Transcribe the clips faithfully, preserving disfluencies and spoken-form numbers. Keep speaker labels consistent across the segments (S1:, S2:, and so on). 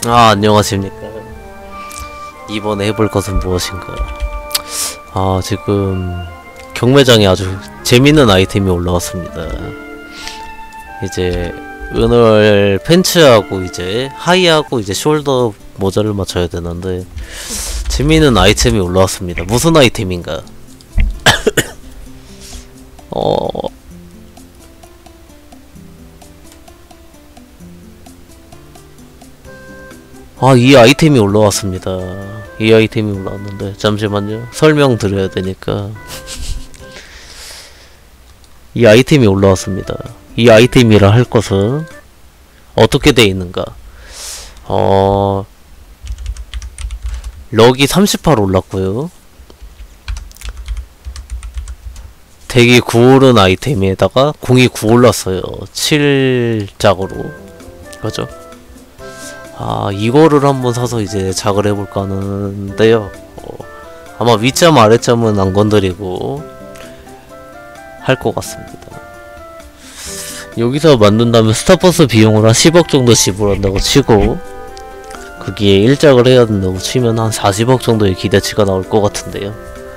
S1: 아, 안녕하십니까. 이번에 해볼 것은 무엇인가. 아, 지금 경매장에 아주 재밌는 아이템이 올라왔습니다. 이제 은월 팬츠하고 이제 하이하고 이제 숄더 모자를 맞춰야 되는데 재밌는 아이템이 올라왔습니다. 무슨 아이템인가? 어... 아, 이 아이템이 올라왔습니다. 이 아이템이 올라왔는데 잠시만요. 설명드려야 되니까. 이 아이템이 올라왔습니다. 이 아이템이라 할 것은 어떻게 되어 있는가? 어... 럭이 삼십팔 올랐고요. 덱이 구 오른 아이템에다가 공이 구 올랐어요. 칠 짝으로. 그죠? 아, 이거를 한번 사서 이제 작을 해볼까 하는데요. 어, 아마 윗점 아랫점은 안 건드리고 할 것 같습니다. 여기서 만든다면 스타버스 비용을 한 십억 정도 지불한다고 치고 거기에 일작을 해야 된다고 치면 한 사십억 정도의 기대치가 나올 것 같은데요.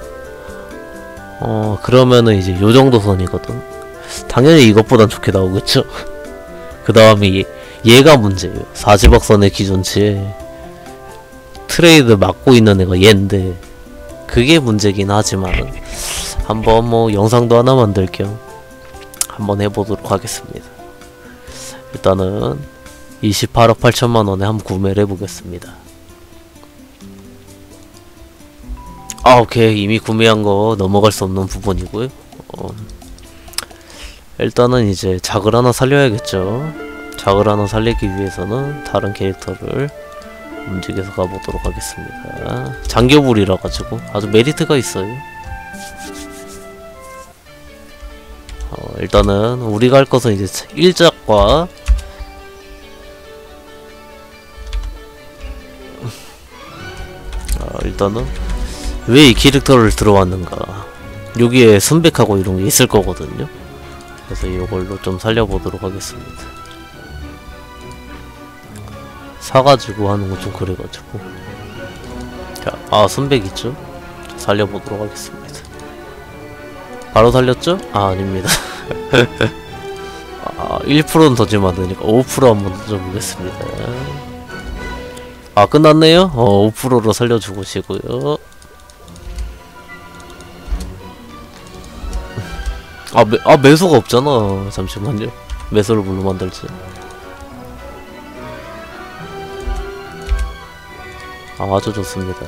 S1: 어, 그러면은 이제 요 정도 선이거든. 당연히 이것보단 좋게 나오겠죠. 그 다음에 얘가 문제예요. 사십억 선의 기존치에 트레이드 막고 있는 애가 얘인데 그게 문제긴 하지만 한번 뭐 영상도 하나 만들 겸 한번 해보도록 하겠습니다. 일단은 이십팔억 팔천만 원에 한번 구매를 해보겠습니다. 아, 오케이. 이미 구매한 거 넘어갈 수 없는 부분이고요. 어, 일단은 이제 작을 하나 살려야겠죠. 작을 하나 살리기 위해서는 다른 캐릭터를 움직여서 가보도록 하겠습니다. 장교불이라 가지고 아주 메리트가 있어요. 어, 일단은 우리가 할 것은 이제 일작과 어, 일단은 왜 이 캐릭터를 들어왔는가. 여기에 순백하고 이런 게 있을 거거든요. 그래서 이걸로 좀 살려보도록 하겠습니다. 사가지고 하는 거 좀 그래가지고. 자, 아, 순백 있죠? 살려보도록 하겠습니다. 바로 살렸죠? 아, 아닙니다. 아, 일 퍼센트는 던지면 안 되니까 오 퍼센트 한번 던져보겠습니다. 아, 끝났네요? 어, 오 퍼센트로 살려주고 시고요. 아, 매, 아, 매소가 없잖아. 잠시만요. 매소를 뭘로 만들지? 아, 아주 좋습니다.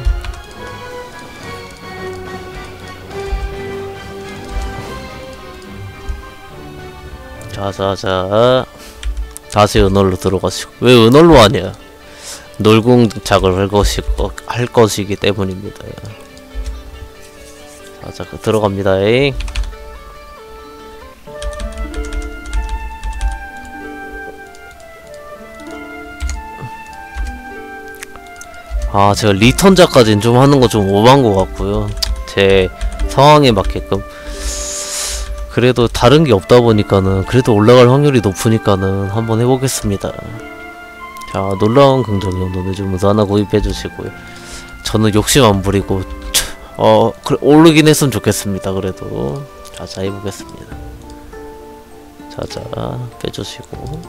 S1: 자자자, 다시 은월로 들어가시고. 왜 은월로 하냐? 놀궁작을 할 것이고 할 것이기 때문입니다. 자자, 그 들어갑니다잉. 아, 제가 리턴작까지는 좀 하는 거 좀 오버한 것 같고요. 제 상황에 맞게끔. 그래도 다른 게 없다 보니까는 그래도 올라갈 확률이 높으니까는 한번 해보겠습니다. 자, 놀라운 긍정형 논해주면서 하나 구입해주시고요. 저는 욕심 안 부리고 어 그래, 오르긴 했으면 좋겠습니다. 그래도 자자 해보겠습니다. 자자 빼주시고,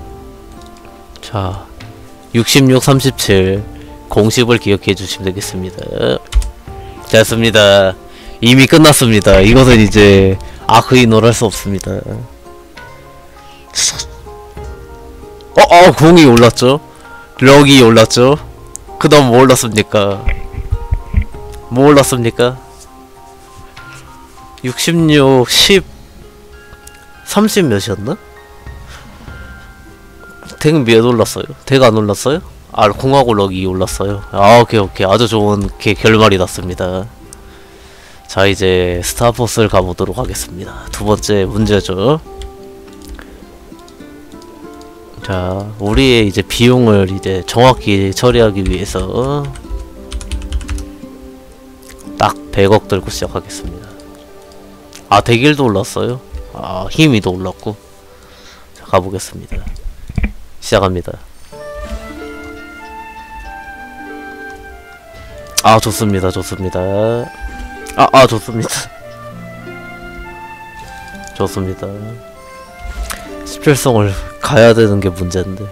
S1: 자 육십육 삼십칠 공십을 기억해 주시면 되겠습니다. 됐습니다. 이미 끝났습니다. 이것은 이제 아크이노를 할 수 없습니다. 어, 어, 공이 올랐죠? 럭이 올랐죠? 그 다음 뭐 올랐습니까? 뭐 올랐습니까? 육십육, 십, 삼십 몇이었나? 덱 몇 올랐어요? 덱 안 올랐어요? 아, 공하고 럭이 올랐어요. 아, 오케이, 오케이. 아주 좋은 게 결말이 났습니다. 자, 이제 스타버스를 가보도록 하겠습니다. 두 번째 문제죠. 자, 우리의 이제 비용을 이제 정확히 처리하기 위해서 딱 백억 들고 시작하겠습니다. 아, 대길도 올랐어요. 아, 힘이도 올랐고. 자, 가보겠습니다. 시작합니다. 아 좋습니다 좋습니다. 아 아 좋습니다. 좋습니다. 십칠성을 가야 되는 게 문제인데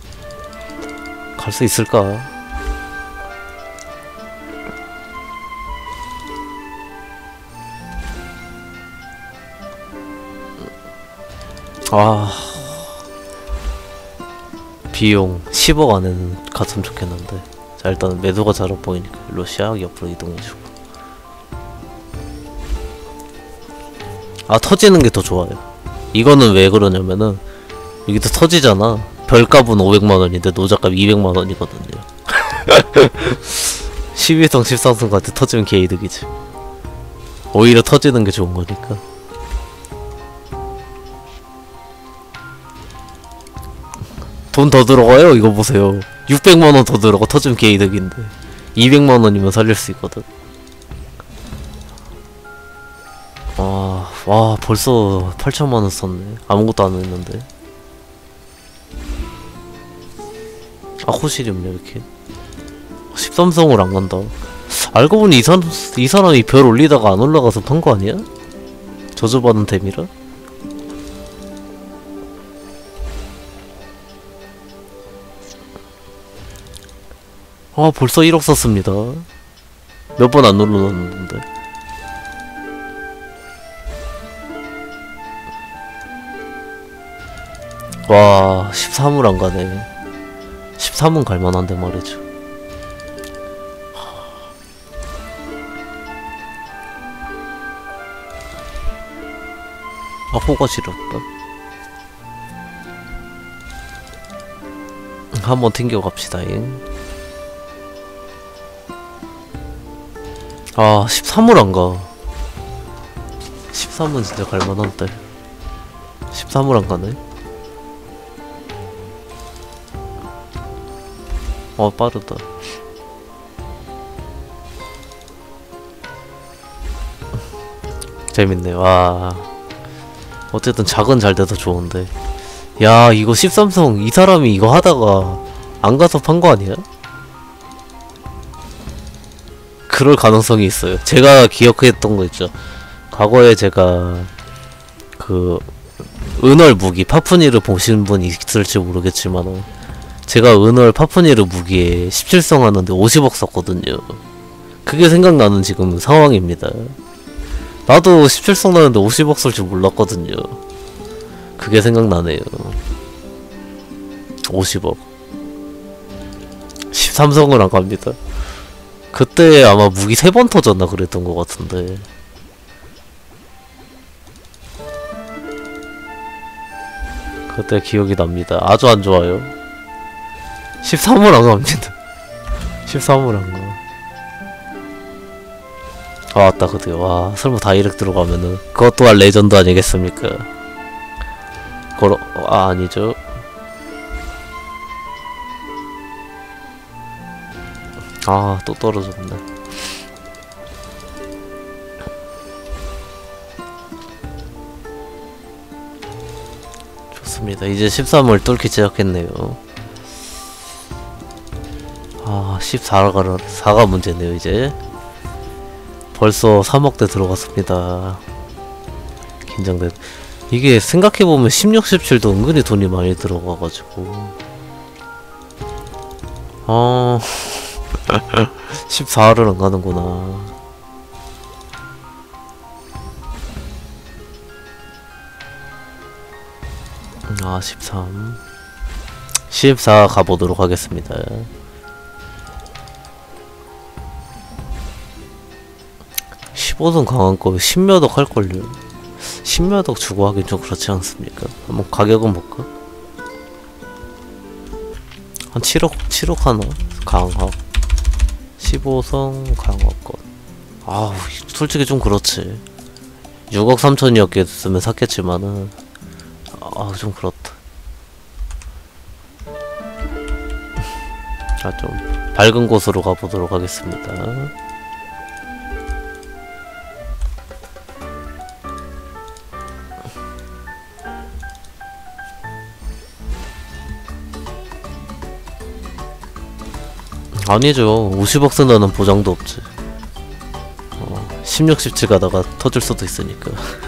S1: 갈 수 있을까? 아 비용 십억 안에는 갔으면 좋겠는데. 자 일단 매도가 잘 안보이니까 러시아 옆으로 이동해주고. 아 터지는 게 더 좋아요. 이거는 왜 그러냐면은 여기도 터지잖아. 별값은 오백만 원인데 노자값 이백만 원이거든요. 십이성 십삼성 같은 터지면 개이득이지. 오히려 터지는 게 좋은 거니까. 돈 더 들어가요? 이거 보세요. 육백만 원 더 들어가. 터지면 개이득인데 이백만 원이면 살릴 수 있거든. 아, 와 벌써 팔천만 원 썼네. 아무것도 안 했는데. 아 호실이없네 이렇게. 십삼성을 안 간다. 알고 보니 이, 사, 이 사람이 별 올리다가 안 올라가서 판 거 아니야? 저주받은 템이라? 아 벌써 일억 썼습니다. 몇 번 안 눌러놨는데. 와 십삼을 안 가네. 십삼은 갈만한데 말이죠. 아 호가 지렸다. 한번 튕겨갑시다잉. 아 십삼을 안가. 십삼은 진짜 갈만한데 십삼을 안가네. 어 빠르다. 재밌네. 와 어쨌든 작은 잘 돼서 좋은데. 야 이거 십삼성 이 사람이 이거 하다가 안 가서 판 거 아니야? 그럴 가능성이 있어요. 제가 기억했던 거 있죠. 과거에 제가 그 은월 무기 파푸니를 보신 분 있을지 모르겠지만 제가 은월 파푸니르 무기에 십칠성 하는데 오십억 썼거든요. 그게 생각나는 지금 상황입니다. 나도 십칠성 나는데 오십억 쓸 줄 몰랐거든요. 그게 생각나네요. 오십억. 십삼성을 안 갑니다. 그때 아마 무기 세 번 터졌나 그랬던 것 같은데. 그때 기억이 납니다. 아주 안 좋아요. 십삼을 안 갑니다. 십삼을 안 가. 아 맞다 그때요. 와 설마 다이렉 들어가면은 그것 또한 레전드 아니겠습니까? 걸어 아 아니죠. 아 또 떨어졌네. 좋습니다. 이제 십삼을 뚫기 시작했네요. 아 십사가 사가 문제네요. 이제 벌써 삼억대 들어갔습니다. 긴장된. 이게 생각해보면 십육, 십칠도 은근히 돈이 많이 들어가가지고 어... 십사를 안 가는구나. 아 십삼 십사 가보도록 하겠습니다. 십오선 강한 거 십몇억 할걸요? 십몇억 주고 하긴 좀 그렇지 않습니까? 한번 가격은 볼까? 한 칠억, 칠억 하나? 강화 십오성 강화권. 아우 솔직히 좀 그렇지. 육억 삼천이었으면 샀겠지만은 아 좀 그렇다. 자 좀 밝은 곳으로 가보도록 하겠습니다. 아니죠. 오십억 쓴다는 보장도 없지. 어, 십육, 십칠 가다가 터질 수도 있으니까.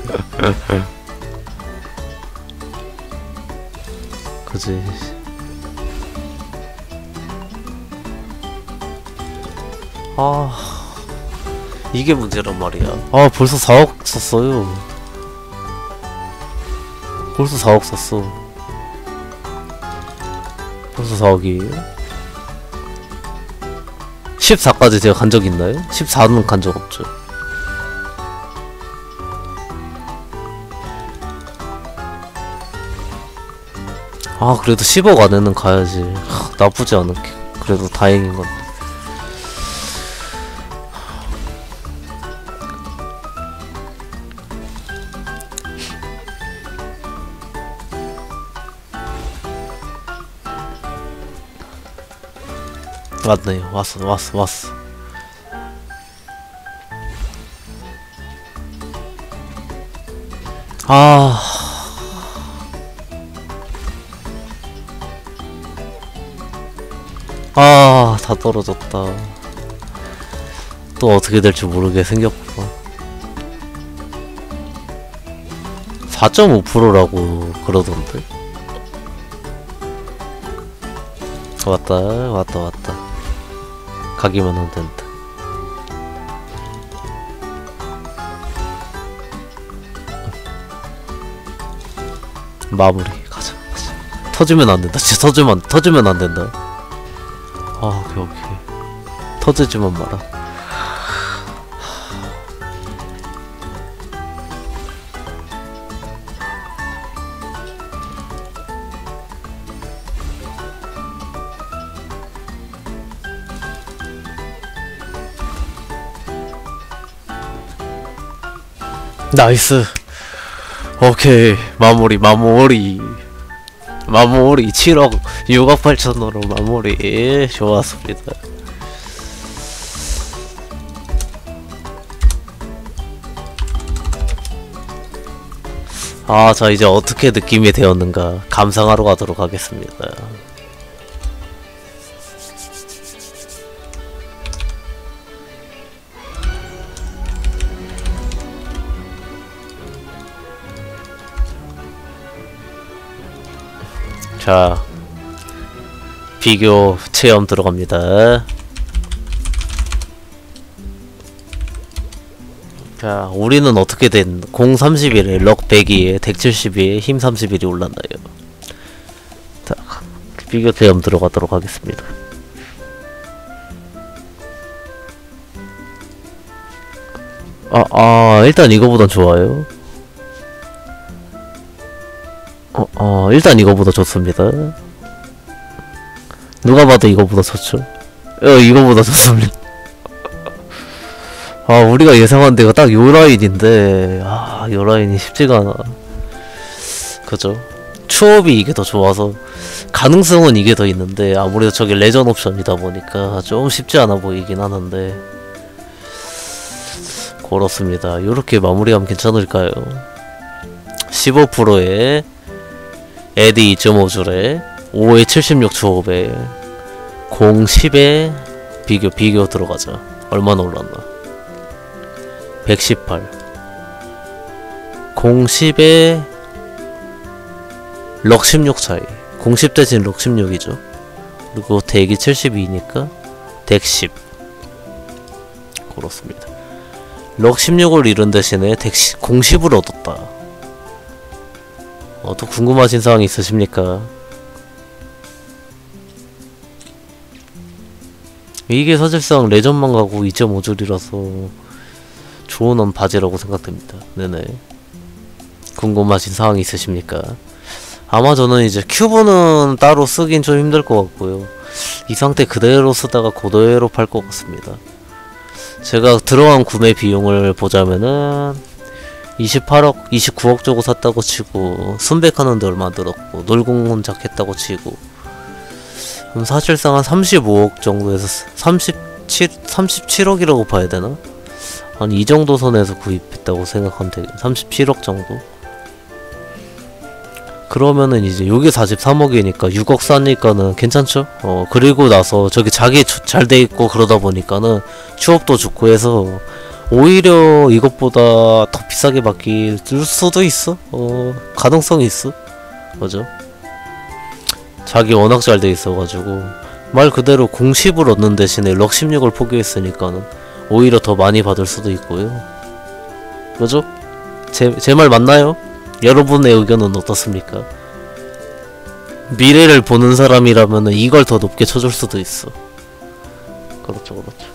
S1: 그지. 아, 이게 문제란 말이야. 아, 벌써 사억 썼어요. 벌써 사억 썼어. 벌써 사억이에요? 십사까지 제가 간 적 있나요? 십사는 간 적 없죠. 아, 그래도 십억 안에는 가야지. 하, 나쁘지 않을게. 그래도 다행인 건데. 왔네요. 왔어, 왔어, 왔어. 아, 아, 다 떨어졌다. 또 어떻게 될지 모르게 생겼구나. 사 점 오 퍼센트라고 그러던데. 왔다, 왔다, 왔다. 가기만 하면 된다. 마무리. 가자, 가자. 터지면 안 된다. 진짜 터지면, 터지면 안 된다. 아, 오케이, 오케이. 터지지만 마라. 나이스. 오케이. 마무리, 마무리. 마무리. 칠억 육억 팔천으로 마무리. 좋았습니다. 아, 자, 이제 어떻게 느낌이 되었는가 감상하러 가도록 하겠습니다. 자, 비교 체험 들어갑니다. 자, 우리는 어떻게 된 공 삼십일에 럭 백이에 덱 칠십이에 힘 삼십일이 올랐나요? 자, 비교 체험 들어가도록 하겠습니다. 아, 아, 일단 이거보단 좋아요. 어, 어, 일단 이거보다 좋습니다. 누가 봐도 이거보다 좋죠. 어, 이거보다 좋습니다. 아, 우리가 예상한 데가 딱 요 라인인데, 아, 요 라인이 쉽지가 않아. 그죠? 추업이 이게 더 좋아서, 가능성은 이게 더 있는데, 아무래도 저게 레전 옵션이다 보니까 좀 쉽지 않아 보이긴 하는데, 그렇습니다. 요렇게 마무리하면 괜찮을까요? 십오 퍼센트에 에디 이 점 오 줄에 오에 칠십육 초업에 공 십에 비교 비교 들어가자. 얼마나 올랐나? 백십팔. 공 십에 럭 십육 차이. 공 십 대신 럭 십육이죠. 그리고 덱이 칠십이니까 덱 십. 그렇습니다. 럭 십육을 잃은 대신에 덱 공 십을 얻었다. 어, 또 궁금하신 사항이 있으십니까? 이게 사실상 레전만 가고 이 점 오 줄이라서 좋은 바지라고 생각됩니다. 네네. 궁금하신 사항이 있으십니까? 아마 저는 이제 큐브는 따로 쓰긴 좀 힘들 것 같고요. 이 상태 그대로 쓰다가 그대로 팔 것 같습니다. 제가 들어간 구매 비용을 보자면은 이십팔억, 이십구억 주고 샀다고 치고 순백하는데 얼마 들었고 놀공 혼작 했다고 치고 그럼 사실상 한 삼십오억 정도에서 삼십칠, 삼십칠억이라고 봐야 되나? 한 이 정도 선에서 구입했다고 생각하면 되겠네. 삼십칠억 정도? 그러면은 이제 요게 사십삼억이니까 육억 싸니까는 괜찮죠? 어 그리고 나서 저기 자기 잘 돼 있고 그러다 보니까는 취업도 좋고 해서 오히려 이것보다 더 비싸게 받길 수도 있어. 어 가능성이 있어. 그죠? 자기 워낙 잘 돼 있어가지고 말 그대로 공십을 얻는 대신에 럭십육을 포기했으니까는 오히려 더 많이 받을 수도 있고요. 그죠? 제 제 말 맞나요? 여러분의 의견은 어떻습니까? 미래를 보는 사람이라면은 이걸 더 높게 쳐줄 수도 있어. 그렇죠, 그렇죠.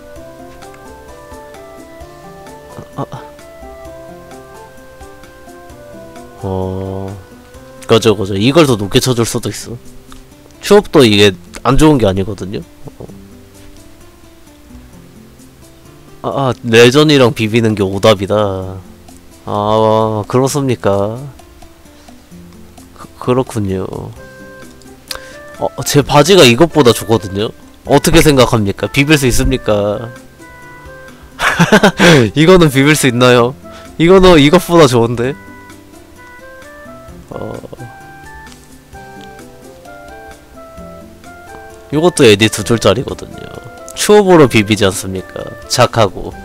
S1: 아, 아. 어, 그죠, 그죠. 이걸 더 높게 쳐줄 수도 있어. 취업도 이게 안 좋은 게 아니거든요. 어. 아, 아, 레전이랑 비비는 게 오답이다. 아, 그렇습니까? 그, 그렇군요. 어, 제 바지가 이것보다 좋거든요? 어떻게 생각합니까? 비빌 수 있습니까? 이거는 비빌 수 있나요? 이거는 이것보다 좋은데? 어... 이것도 에디 두 줄짜리거든요. 추업으로 비비지 않습니까? 착하고.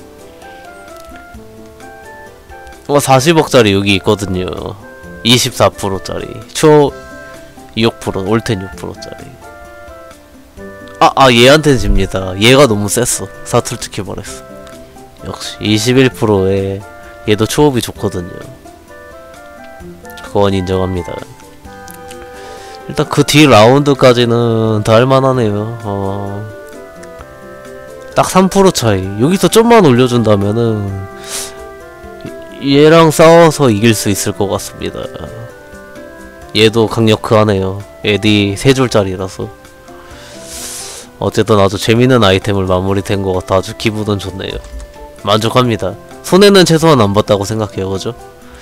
S1: 어, 사십억짜리 여기 있거든요. 이십사 퍼센트짜리. 추업 육 퍼센트, 올텐 육 퍼센트짜리. 아, 아, 얘한텐 집니다. 얘가 너무 셌어. 사툴특히 말했어. 역시 이십일 퍼센트에 얘도 추업이 좋거든요. 그건 인정합니다. 일단 그 뒤 라운드까지는 다 할만하네요. 어... 딱 삼 퍼센트 차이. 여기서 좀만 올려준다면은 얘랑 싸워서 이길 수 있을 것 같습니다. 얘도 강력하네요. 에디 세 줄짜리라서. 어쨌든 아주 재밌는 아이템을 마무리된 것 같아 아주 기분은 좋네요. 만족합니다. 손해는 최소한 안 봤다고 생각해요. 그죠?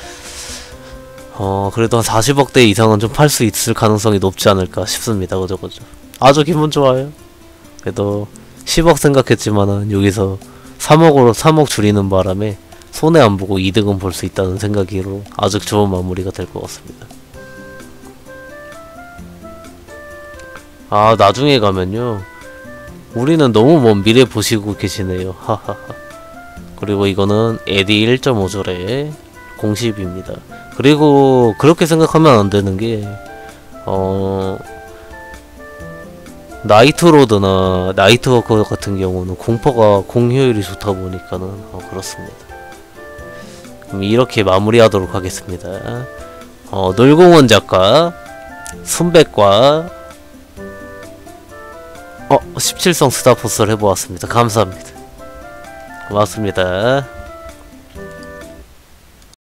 S1: 어 그래도 한 사십억대 이상은 좀 팔 수 있을 가능성이 높지 않을까 싶습니다. 그죠 그죠? 아주 기분 좋아요. 그래도 십억 생각했지만은 여기서 삼억으로 삼억 줄이는 바람에 손해 안 보고 이득은 볼 수 있다는 생각으로 아주 좋은 마무리가 될 것 같습니다. 아 나중에 가면요 우리는 너무 먼 미래 보시고 계시네요. 하하하. 그리고 이거는 에디 일 점 오 줄에 공십입니다. 그리고 그렇게 생각하면 안 되는 게 어... 나이트로드나 나이트워커 같은 경우는 공포가 공효율이 좋다 보니까는 어, 그렇습니다. 그럼 이렇게 마무리하도록 하겠습니다. 어, 놀공원 작가 순백과 어, 십칠 성 스타포스를 해보았습니다. 감사합니다. 고맙습니다.